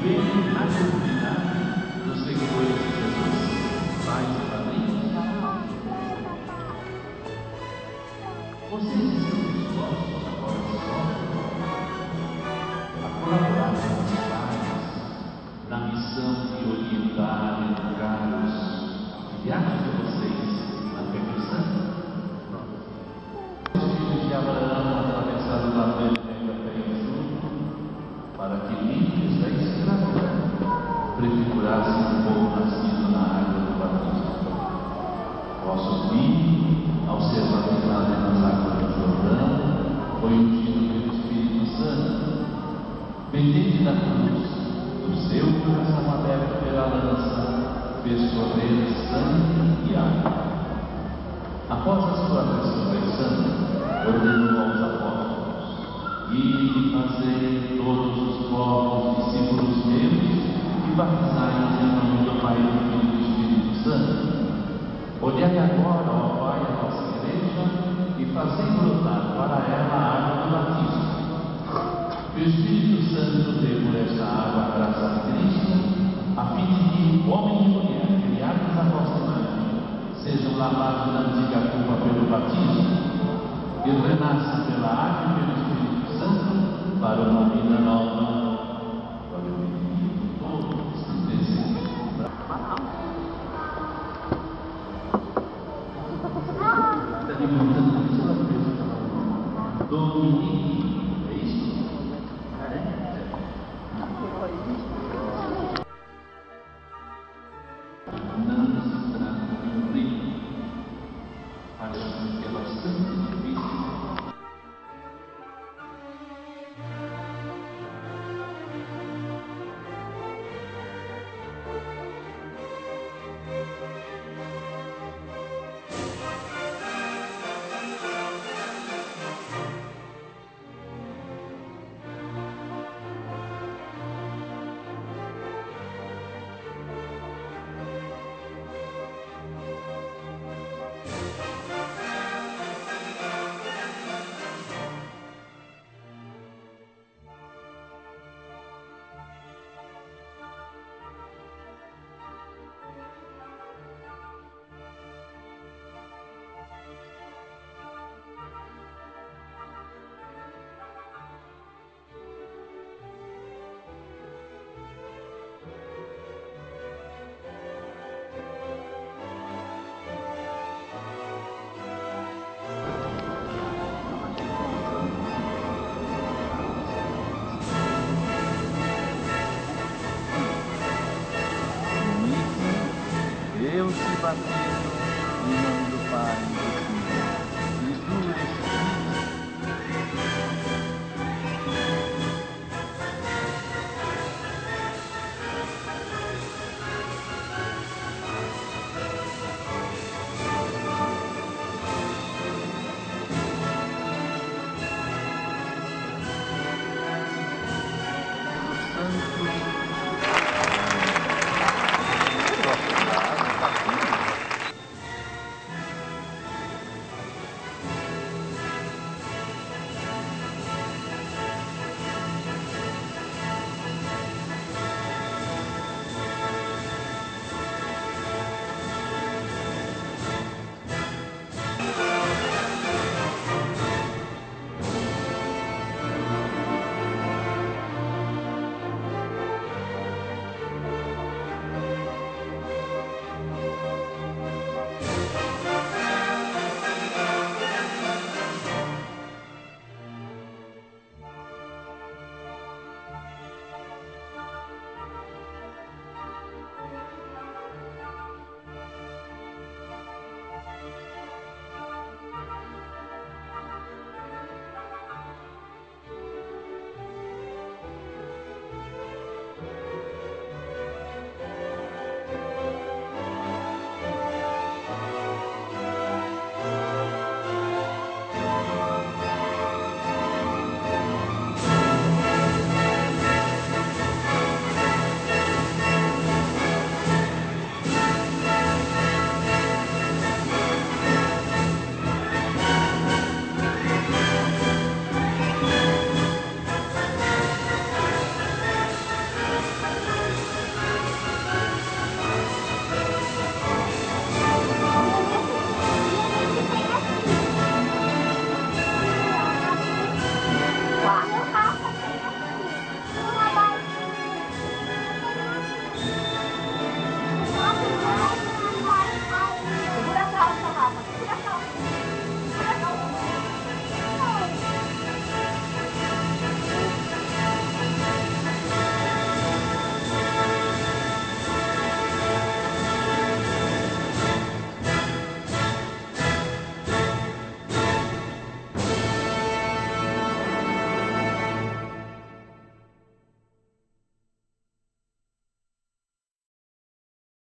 ele na comunidade dos seguidores de Jesus, pais e padrinhos? Vocês estão dispostos agora a colaborar com os pais na missão de orientar e educar os afiliados de vocês na fé cristã? Os filhos de Abraão atravessaram o mar vermelho até em Egito, para que livres da escravidão prefigurassem o povo nascido na água do batismo. Vosso filho, ao ser batizado nas águas do Jordão, foi ungido pelo Espírito Santo. Pendente da cruz, do seu coração aberto pela lança, fez correr sangue e água. Após a sua ressurreição, ordenou aos apóstolos: ide e fazei todos os povos discípulos meus e batizai-os em nome do Pai, do Filho e do Espírito Santo. Olhai agora, ó Pai, a vossa igreja e fazei brotar para ela a água do batismo. Que o Espírito Santo dê por esta água a graça de Cristo, a fim de que homem e mulher, criados à vossa imagem, sejam lavados da antiga culpa pelo batismo e renasçam pela água e pelo Espírito Santo para uma vida nova. Glória ao Filho, todos os desejos. Está levantando isso na cabeça. Dominique, é isso? Não se trata de um livro. Achamos que é bastante difícil. Deus se bateu.